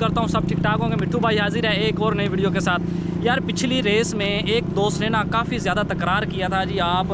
करता हूँ सब ठीक ठाक होंगे। मिट्ठू भाई हाजिर है एक और नई वीडियो के साथ। यार पिछली रेस में एक दोस्त ने ना काफ़ी ज़्यादा तकरार किया था जी, आप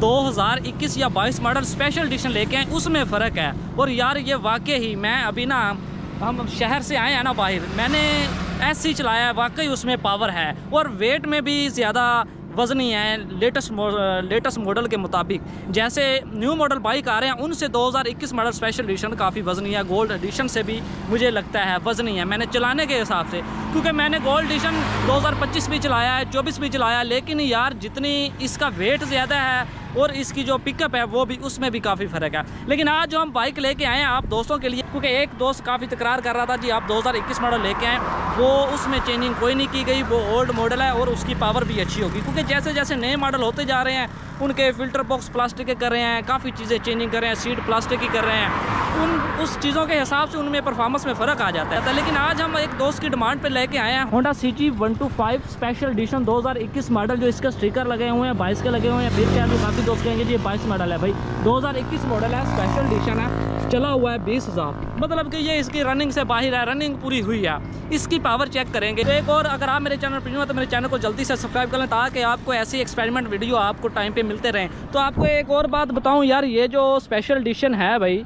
2021 या 22 मॉडल स्पेशल एडिशन लेके आए, उसमें फ़र्क है। और यार ये वाकई ही, मैं अभी ना हम शहर से आए हैं ना बाहर, मैंने ऐसी चलाया है, वाकई उसमें पावर है और वेट में भी ज़्यादा वज़नी है लेटेस्ट मॉडल के मुताबिक। जैसे न्यू मॉडल बाइक आ रहे हैं उनसे 2021 मॉडल स्पेशल एडिशन काफ़ी वज़नी है, गोल्ड एडिशन से भी मुझे लगता है वज़नी है मैंने चलाने के हिसाब से, क्योंकि मैंने गोल्ड एडिशन 2025 भी चलाया है, 24 भी चलाया है, लेकिन यार जितनी इसका वेट ज़्यादा है और इसकी जो पिकअप है वो भी, उसमें भी काफ़ी फ़र्क है। लेकिन आज जो हम बाइक लेके आए हैं आप दोस्तों के लिए, क्योंकि एक दोस्त काफ़ी तकरार कर रहा था जी आप 2021 मॉडल लेके आए, वो उसमें चेंजिंग कोई नहीं की गई, वो ओल्ड मॉडल है और उसकी पावर भी अच्छी होगी। क्योंकि जैसे जैसे नए मॉडल होते जा रहे हैं उनके फ़िल्टर बॉक्स प्लास्टिक के कर रहे हैं, काफ़ी चीज़ें चेंजिंग कर रहे हैं, सीट प्लास्टिक की कर रहे हैं, उस चीज़ों के हिसाब से उनमें परफॉर्मेंस में फ़र्क आ जाता है। लेकिन आज हम एक दोस्त की डिमांड पे लेके आए हैं Honda CG 125 special edition 2021 model, जो इसका स्टिकर लगे हुए हैं 22 के लगे हुए हैं। फिर क्या काफ़ी दोस्त कहेंगे जी 22 मॉडल है, भाई 2021 मॉडल है, स्पेशल एडिशन है, चला हुआ है 20,000, मतलब कि ये इसकी रनिंग से बाहर है, रनिंग पूरी हुई है। इसकी पावर चेक करेंगे। तो एक और, अगर आप मेरे चैनल पर न्यू हो तो मेरे चैनल को जल्दी से सब्सक्राइब कर लें ताकि आपको ऐसी एक्सपेरिमेंट वीडियो आपको टाइम पे मिलते रहें। तो आपको एक और बात बताऊं यार, ये जो स्पेशल एडिशन है भाई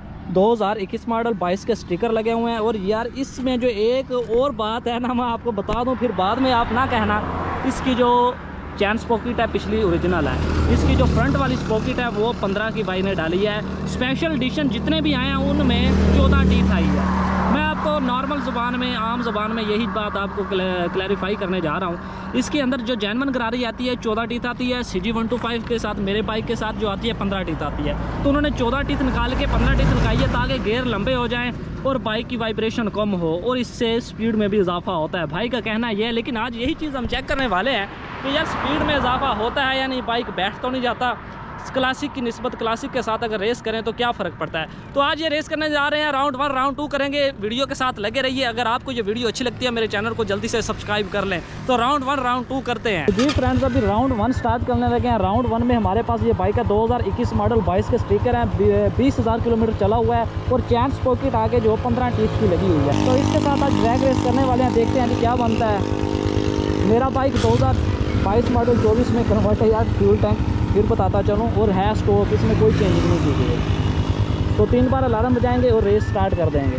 2021 मॉडल 22 के स्टिकर लगे हुए हैं। और यार इसमें जो एक और बात है ना, मैं आपको बता दूं, फिर बाद में आप ना कहना, इसकी जो चैन स्पॉकेट है पिछली ओरिजिनल है, इसकी जो फ्रंट वाली स्पॉकेट है वो 15 की भाई ने डाली है। स्पेशल एडिशन जितने भी आए हैं उनमें 14 टीथ आई है। मैं आपको नॉर्मल ज़ुबान में, आम ज़ुबान में यही बात आपको क्लैरिफाई करने जा रहा हूँ। इसके अंदर जो जैनवन गरारी आती है 14 टीथ आती है, CG 125 के साथ मेरे बाइक के साथ जो आती है 15 टीथ आती है। तो उन्होंने 14 टीथ निकाल के 15 टीथ लगाई है ताकि गेयर लंबे हो जाएँ और बाइक की वाइब्रेशन कम हो और इससे स्पीड में भी इजाफा होता है, भाई का कहना यह है। लेकिन आज यही चीज़ हम चेक करने वाले हैं कि यार स्पीड में इजाफा होता है या नहीं, बाइक बैठ तो नहीं जाता। क्लासिक की निस्बत क्लासिक के साथ अगर रेस करें तो क्या फ़र्क पड़ता है। तो आज ये रेस करने जा रहे हैं, राउंड 1 राउंड 2 करेंगे, वीडियो के साथ लगे रहिए। अगर आपको ये वीडियो अच्छी लगती है मेरे चैनल को जल्दी से सब्सक्राइब कर लें। तो राउंड 1 राउंड 2 करते हैं जी फ्रेंड्स। अभी राउंड 1 स्टार्ट करने लगे हैं। राउंड 1 में हमारे पास ये बाइक है 2021 मॉडल 22 के स्टिकर हैं, 20,000 किलोमीटर चला हुआ है और चैन स्पॉकेट आगे जो 15 टीथ की लगी हुई है। तो इसके साथ आज ड्रैग रेस करने वाले हैं, देखते हैं कि क्या बनता है। मेरा बाइक 2022 मॉडल 24 में कन्वर्ट है यार, फ्यूल टैंक फिर बताता चलूँ, और है स्टॉक, इसमें कोई चेंजिंग नहीं की गई। तो 3 बार अलार्म बजाएंगे और रेस स्टार्ट कर देंगे।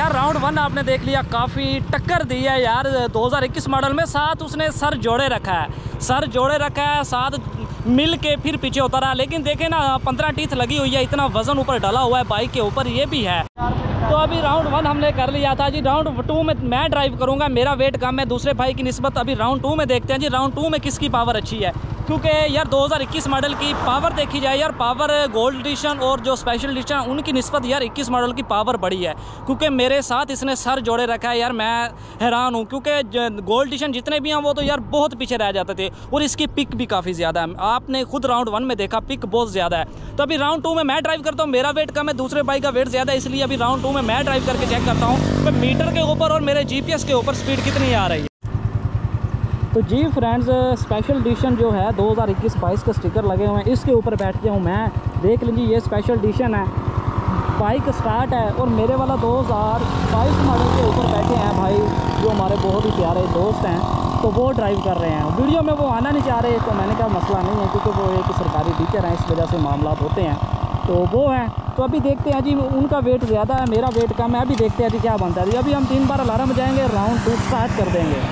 यार राउंड 1 आपने देख लिया, काफ़ी टक्कर दी है यार 2021 मॉडल में। साथ उसने सर जोड़े रखा है, सर जोड़े रखा है, साथ मिल के फिर पीछे होता रहा। लेकिन देखे ना 15 टीथ लगी हुई है, इतना वजन ऊपर डाला हुआ है बाइक के ऊपर, ये भी है। तो अभी राउंड 1 हमने कर लिया था जी। राउंड 2 में मैं ड्राइव करूंगा, मेरा वेट कम है दूसरे भाई की निस्बत। अभी राउंड 2 में देखते हैं जी राउंड 2 में किसकी पावर अच्छी है, क्योंकि यार 2021 मॉडल की पावर देखी जाए यार, पावर गोल्ड एडिशन और जो स्पेशल एडिशन उनकी निस्बत यार 21 मॉडल की पावर बड़ी है। क्योंकि मेरे साथ इसने सर जोड़े रखा है यार, मैं हैरान हूँ। क्योंकि गोल्ड एडिशन जितने भी हैं वो तो यार बहुत पीछे रह जाते थे, और इसकी पिक भी काफ़ी ज़्यादा है। आपने खुद राउंड 1 में देखा पिक बहुत ज़्यादा है। तो अभी राउंड 2 में मैं ड्राइव करता हूँ, मेरा वेट कम है, दूसरे बाइक का वेट ज़्यादा है, इसलिए अभी राउंड 2 में मैं ड्राइव करके चेक करता हूँ कि मीटर के ऊपर और मेरे GPS के ऊपर स्पीड कितनी आ रही है। तो जी फ्रेंड्स, स्पेशल एडिशन जो है 2021-22 के स्टिकर लगे हुए हैं, इसके ऊपर बैठ गया हूँ मैं। देख लीजिए ये स्पेशल एडिशन है, बाइक स्टार्ट है, और मेरे वाला 2022 मॉडल के ऊपर बैठे हैं भाई जो हमारे बहुत ही प्यारे दोस्त हैं। तो वो ड्राइव कर रहे हैं, वीडियो में वो आना नहीं चाह रहे, तो मैंने कहा मसला नहीं है, क्योंकि वो एक सरकारी टीचर हैं, इस वजह से मामला होते हैं। तो वो हैं, तो अभी देखते हैं जी, उनका वेट ज़्यादा है, मेरा वेट कम है। अभी देखते हैं जी क्या बनता है जी। अभी हम 3 बार अलार्म बजाएंगे, राउंड 2 स्टार्ट कर देंगे।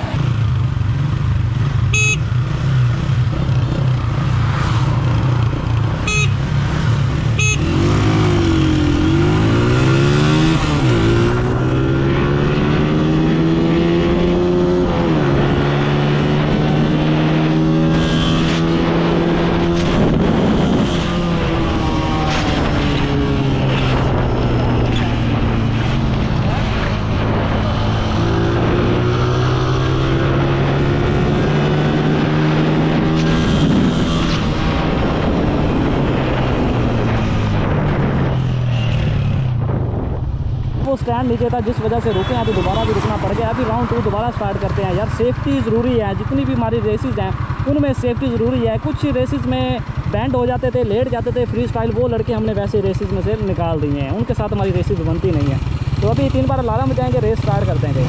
वो स्टैंड नीचे था जिस वजह से रुके हैं, तो दोबारा भी रुकना पड़ गया। अभी राउंड 2 दोबारा स्टार्ट करते हैं। यार सेफ्टी ज़रूरी है, जितनी भी हमारी रेसेस हैं उनमें सेफ्टी ज़रूरी है। कुछ रेसेस में बैंड हो जाते थे, लेट जाते थे फ्री स्टाइल, वो लड़के हमने वैसे रेसेस में से निकाल दिए हैं, उनके साथ हमारी रेसेस बनती नहीं है। तो अभी 3 बार अलार्म बजाएंगे, रेस स्टार्ट कर देंगे।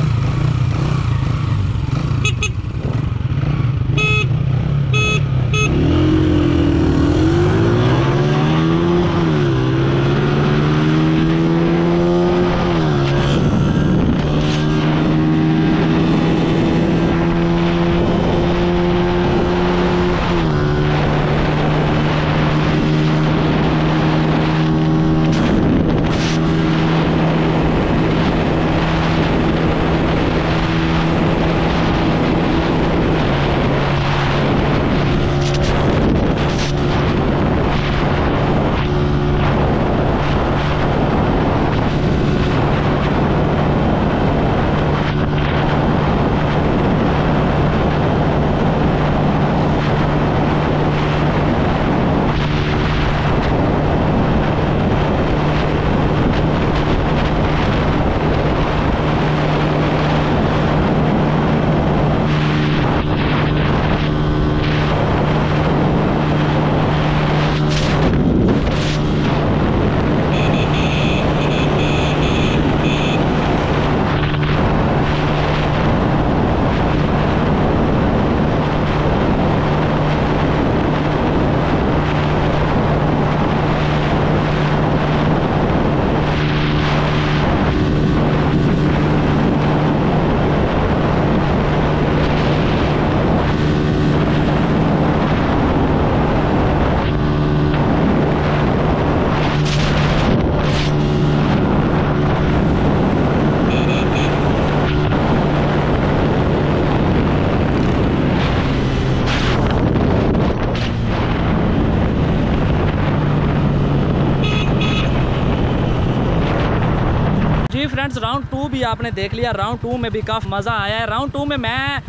फ्रेंड्स राउंड 2 भी आपने देख लिया। राउंड 2 में भी काफ़ी मज़ा आया है। राउंड 2 में मैं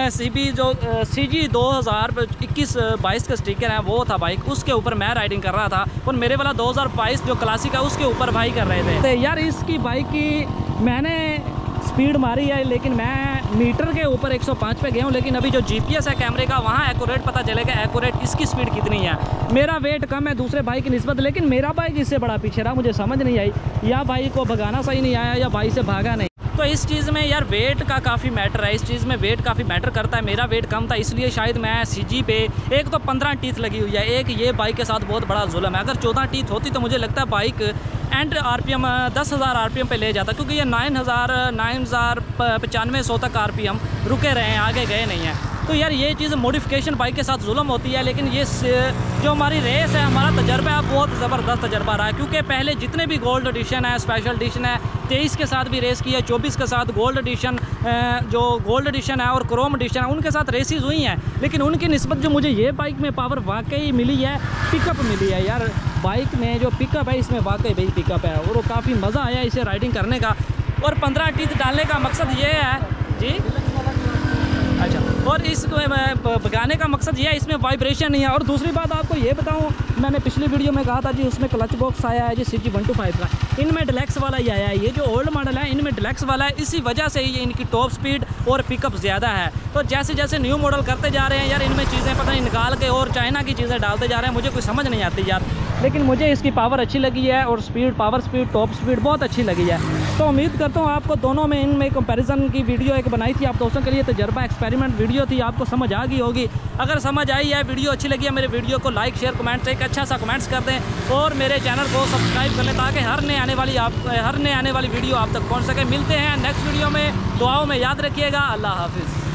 CG 2021-22 का स्टिकर है वो था बाइक, उसके ऊपर मैं राइडिंग कर रहा था, और मेरे वाला 2022 जो क्लासिक है उसके ऊपर भाई कर रहे थे। यार इसकी बाइक की मैंने स्पीड मारी है, लेकिन मैं मीटर के ऊपर 105 पे गया हूँ। लेकिन अभी जो GPS है कैमरे का, वहाँ एक्यूरेट पता चलेगा एक्यूरेट इसकी स्पीड कितनी है। मेरा वेट कम है दूसरे बाइक की निस्बत, लेकिन मेरा बाइक इससे बड़ा पीछे रहा। मुझे समझ नहीं आई, या बाइक को भगाना सही नहीं आया या बाइक से भागा नहीं। तो इस चीज़ में यार वेट का काफ़ी मैटर है, इस चीज़ में वेट काफ़ी मैटर करता है। मेरा वेट कम था इसलिए शायद मैं सीजी पे, एक तो 15 टीथ लगी हुई है, एक ये बाइक के साथ बहुत बड़ा जुल्म है। अगर 14 टीथ होती तो मुझे लगता है बाइक एंड आरपीएम 10,000 आरपीएम पे ले जाता, क्योंकि ये 9,9500 तक आरपीएम रुके रहे हैं, आगे गए नहीं हैं। तो यार ये चीज़ मॉडिफिकेशन बाइक के साथ जुल्म होती है। लेकिन ये जो हमारी रेस है, हमारा तजर्बा है, बहुत ज़बरदस्त तजर्बा रहा है, क्योंकि पहले जितने भी गोल्ड एडिशन है, स्पेशल एडिशन है, 23 के साथ भी रेस की है, 24 के साथ गोल्ड एडिशन, जो गोल्ड एडिशन है और क्रोम एडिशन है, उनके साथ रेसेस हुई हैं। लेकिन उनकी निस्बत जो मुझे ये बाइक में पावर वाकई मिली है, पिकअप मिली है यार, बाइक में जो पिकअप है इसमें वाकई भाई पिकअप है, और वो काफ़ी मज़ा आया इसे राइडिंग करने का। और 15 टीथ डालने का मकसद ये है जी, अच्छा, और इसको भगाने का मकसद ये है, इसमें वाइब्रेशन नहीं है। और दूसरी बात आपको ये बताऊं, मैंने पिछली वीडियो में कहा था जी, उसमें क्लच बॉक्स आया है जी CG125 का, इनमें डिलक्स वाला ही आया है। ये जो ओल्ड मॉडल है इनमें डिलक्स वाला है, इसी वजह से ही इनकी टॉप स्पीड और पिकअप ज़्यादा है। तो जैसे जैसे न्यू मॉडल करते जा रहे हैं यार, इनमें चीज़ें पता नहीं निकाल के और चाइना की चीज़ें डालते जा रहे हैं, मुझे कोई समझ नहीं आती यार। लेकिन मुझे इसकी पावर अच्छी लगी है और speed, power speed, top speed बहुत अच्छी लगी है। तो उम्मीद करता हूँ आपको दोनों में, इनमें कंपैरिजन की वीडियो एक बनाई थी आप दोस्तों के लिए, तजर्बा एक्सपेरिमेंट वीडियो थी, आपको समझ आ गई होगी। अगर समझ आई है, वीडियो अच्छी लगी है, मेरे वीडियो को लाइक शेयर कमेंट से एक अच्छा सा कमेंट्स कर दें, और मेरे चैनल को सब्सक्राइब कर लें, ताकि हर नए आने वाली वीडियो आप तक पहुँच सके। मिलते हैं नेक्स्ट वीडियो में, दुआओं में याद रखिएगा। अल्लाह हाफिज़।